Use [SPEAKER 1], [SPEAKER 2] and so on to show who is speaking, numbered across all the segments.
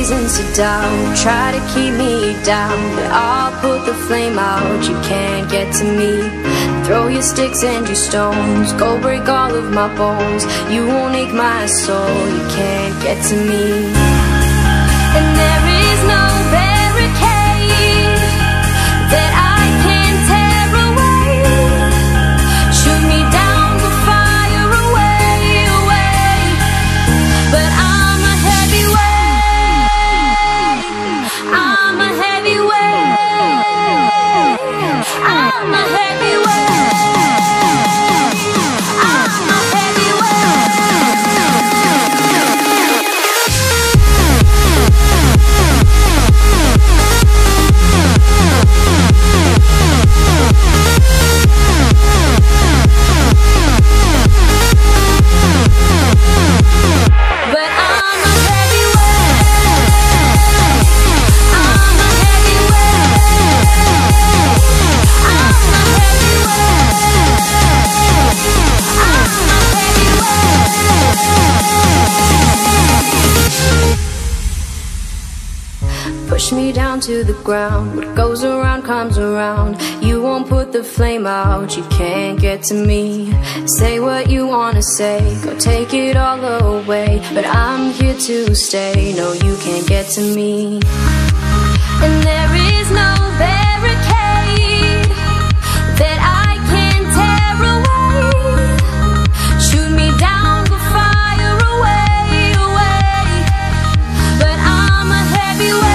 [SPEAKER 1] reasons to doubt, try to keep me down, but I'll put the flame out. You can't get to me. Throw your sticks and your stones, go break all of my bones. You won't ache my soul, you can't get to me. And there is no barricade that I can tear away. Shoot me down, go fire away, away. But I'm a heavyweight, I'm a heavyweight, I'm a heavyweight. Push me down to the ground, what goes around comes around. You won't put the flame out, you can't get to me. Say what you wanna say, go take it all away, but I'm here to stay, no you can't get to me. And there is no barricade that I can tear away. Shoot me down, go fire away, away. But I'm a heavyweight,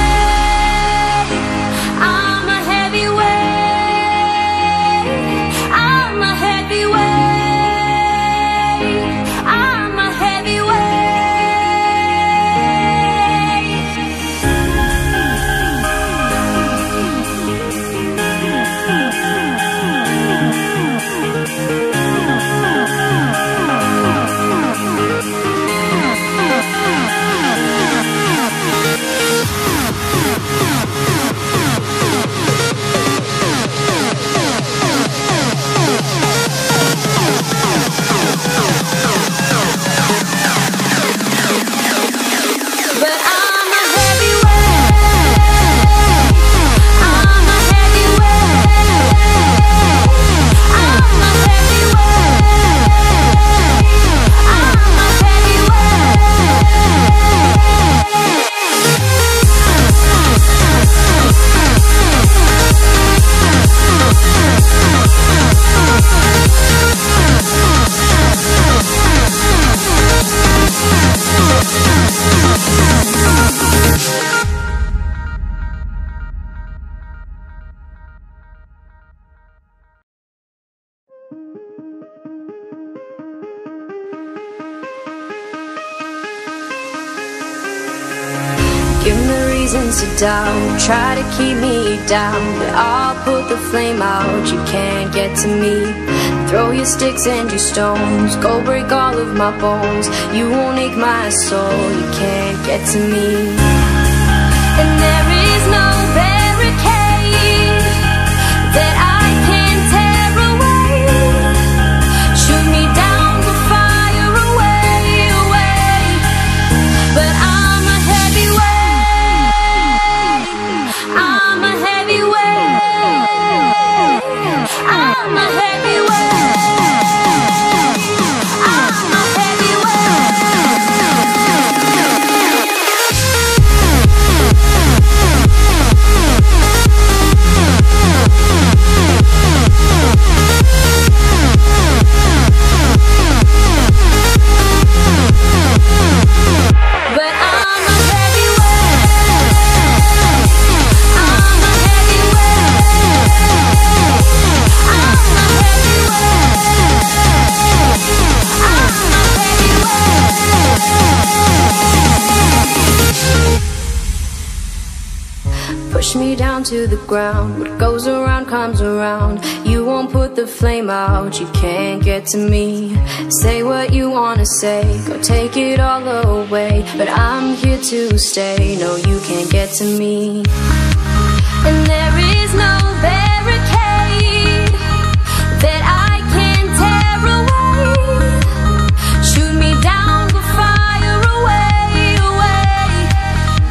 [SPEAKER 1] give me reasons to doubt, try to keep me down, but I'll put the flame out. You can't get to me. Throw your sticks and your stones, go break all of my bones. You won't ache my soul, you can't get to me. And there is no barricade that I can tear away. Shoot me down, go fire away, away. But I'm a heavyweight, I'm a heavyweight, I'm a heavyweight. Push me down to the ground, what goes around comes around. You won't put the flame out, you can't get to me. Say what you wanna say, go take it all away, but I'm here to stay, no you can't get to me. And there is no barricade that I can tear away. Shoot me down, go fire away, away.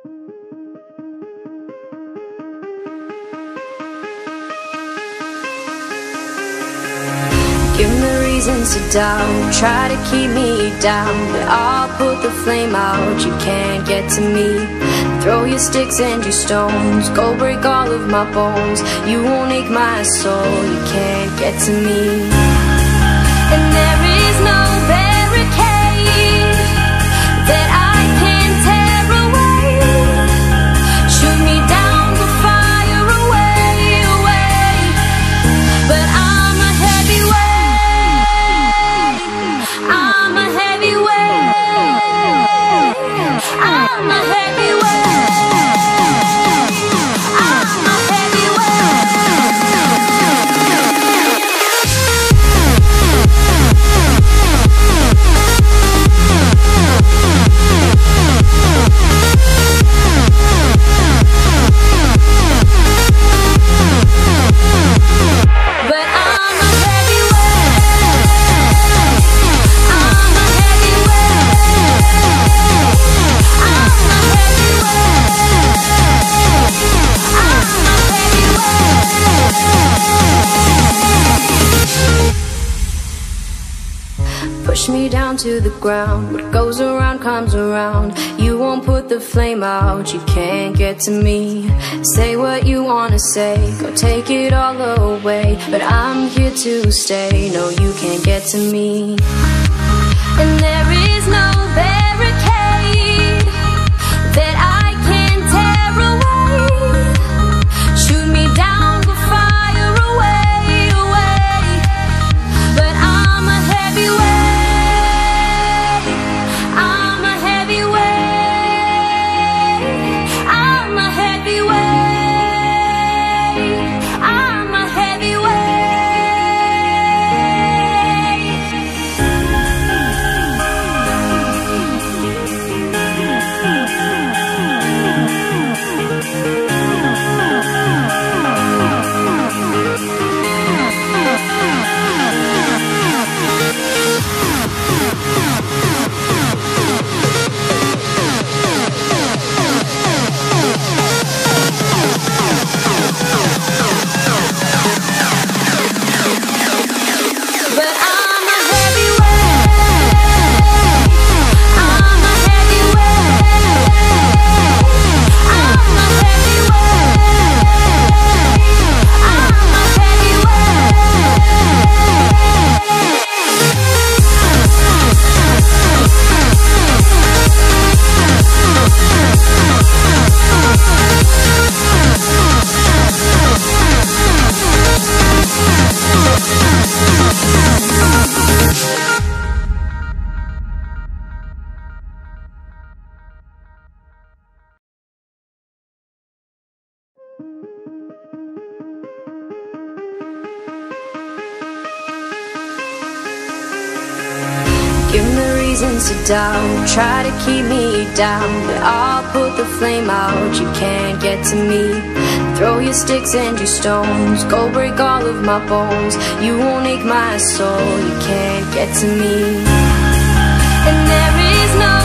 [SPEAKER 1] Give me reasons to doubt, try to keep me down, but I'll put the flame out, you can't get to me. Throw your sticks and your stones, go break all of my bones. You won't ache my soul, you can't get to me. And there is no barricade that I can tear away. Shoot me down, go fire away, away. But I'm a heavyweight, I'm a heavyweight, I'm a heavyweight, I'm a heavyweight. But I'm a heavyweight, I'm a heavyweight, I'm a heavyweight, I'm a heavyweight. Push me down to the ground, what goes around comes around. You won't put the flame out, you can't get to me. Say what you wanna say, go take it all away, but I'm here to stay, no you can't get to me. And there is no barricade that I can tear away. Shoot me down, go fire away, away. But I'm a heavyweight, I'm a heavyweight, I'm a heavyweight, I'm a heavyweight. But I'm a heavyweight, I'm a heavyweight, I'm a heavyweight, I'm a Give me reasons to doubt, try to keep me down, but I'll put the flame out, you can't get to me. Throw your sticks and your stones, go break all of my bones. You won't ache my soul, you can't get to me. And there is no